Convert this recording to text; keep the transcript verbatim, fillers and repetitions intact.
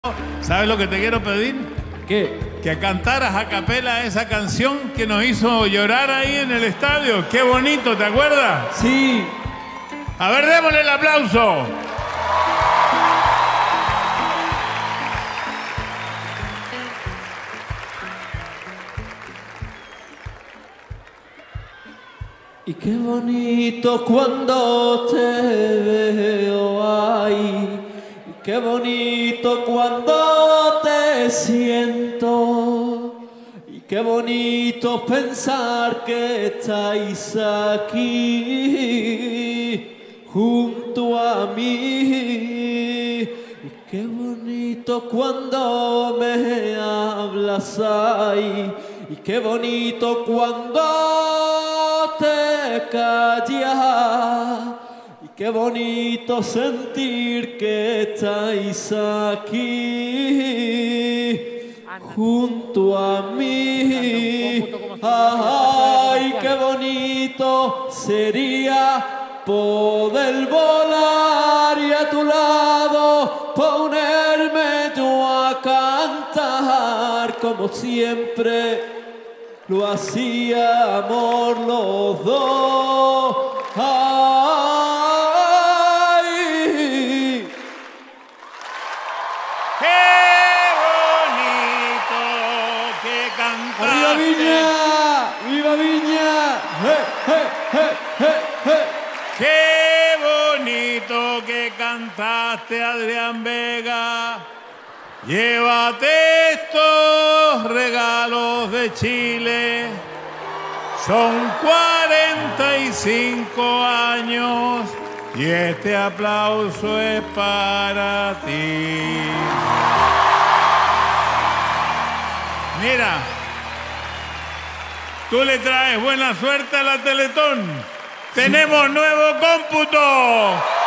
¿Sabes lo que te quiero pedir? ¿Qué? Que cantaras a capela esa canción que nos hizo llorar ahí en el estadio. ¡Qué bonito! ¿Te acuerdas? Sí. A ver, démosle el aplauso. Y qué bonito cuando te veo ahí. Y qué bonito cuando te siento. Y qué bonito pensar que estáis aquí junto a mí. Y qué bonito cuando me hablas ahí. Y qué bonito cuando te callas. Y qué bonito sentir que estáis aquí junto a mí. Ay, qué bonito sería poder volar y a tu lado ponerme yo a cantar como siempre lo hacíamos los dos. ¡Ay! ¡Qué bonito que cantaste! ¡Arriba Viña! ¡Viva Viña! ¡Hey, hey, hey, hey, hey! ¡Qué bonito que cantaste, Adrián Vega! Llévate estos regalos de Chile. Son cuarenta y cinco años y este aplauso es para ti. Mira, tú le traes buena suerte a la Teletón. Tenemos nuevo cómputo.